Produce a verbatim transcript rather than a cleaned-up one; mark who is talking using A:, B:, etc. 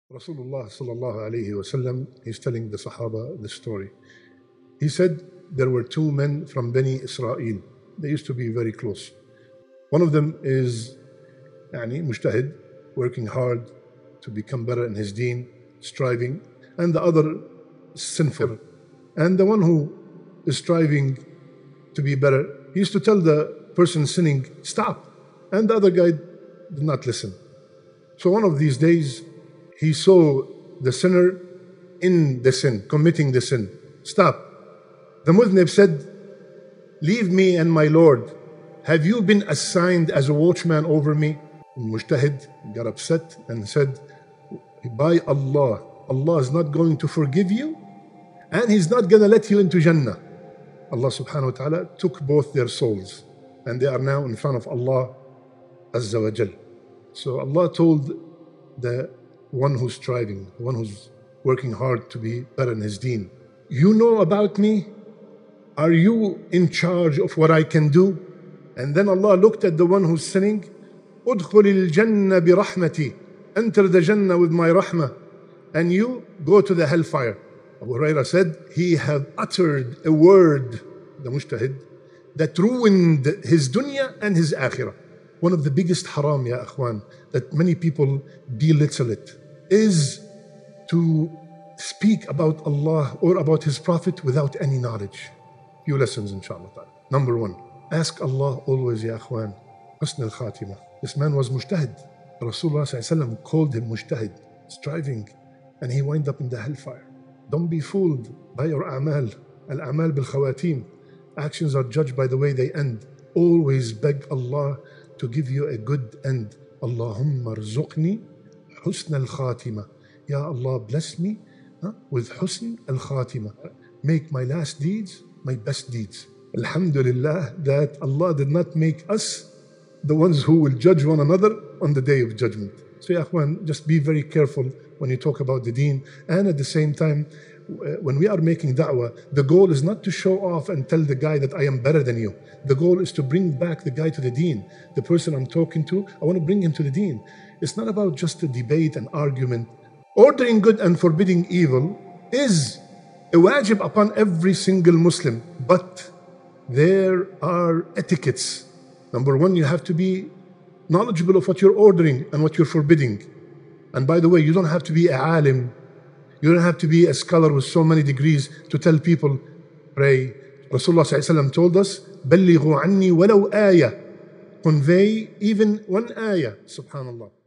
A: Rasulullah sallallahu alayhi wasallam, he's telling the Sahaba the story. He said there were two men from Bani Israel. They used to be very close. One of them is يعني mujtahid, working hard to become better in his deen, striving, and the other sinful. And the one who is striving to be better, he used to tell the person sinning, stop. And the other guy did not listen. So one of these days, he saw the sinner in the sin, committing the sin. Stop. The Mudhnib said, leave me and my Lord. Have you been assigned as a watchman over me? Mujtahid got upset and said, by Allah, Allah is not going to forgive you and He's not going to let you into Jannah. Allah subhanahu wa ta'ala took both their souls and they are now in front of Allah Azza wa Jal. So Allah told the one who's striving, the one who's working hard to be better in his deen, you know about me? Are you in charge of what I can do? And then Allah looked at the one who's sinning, Udkhul al-Jannah bi rahmati, enter the Jannah with my rahmah, and you go to the hellfire. Abu Hurairah said, he had uttered a word, the mujtahid, that ruined his dunya and his akhirah. One of the biggest haram, ya akhwan, that many people belittle it, is to speak about Allah or about His Prophet without any knowledge. Few lessons, inshallah. Number one, ask Allah always, ya akhwan, husn al-khatimah. This man was mujtahid. Rasulullah sallallahu alaihi wasallam called him mujtahid, striving, and he wound up in the hellfire. Don't be fooled by your a'mal. Al-a'mal bil-khawatim. Actions are judged by the way they end. Always beg Allah to give you a good end. Allahumma rzuqni husn al-khatimah. Ya Allah, bless me huh, with husn al-khatimah. Make my last deeds my best deeds. Alhamdulillah that Allah did not make us the ones who will judge one another on the day of judgment. So ya akhwan, just be very careful when you talk about the deen, and at the same time, when we are making da'wah, the goal is not to show off and tell the guy that I am better than you. The goal is to bring back the guy to the deen. The person I'm talking to, I want to bring him to the deen. It's not about just a debate and argument. Ordering good and forbidding evil is a wajib upon every single Muslim, but there are etiquettes. Number one, you have to be knowledgeable of what you're ordering and what you're forbidding. And by the way, you don't have to be a alim. You don't have to be a scholar with so many degrees to tell people, pray. Rasulullah sallallahu alaihi wasallam told us, بَلِّغُوا عَنِّي وَلَوْ آيَةً. Convey even one ayah, subhanallah.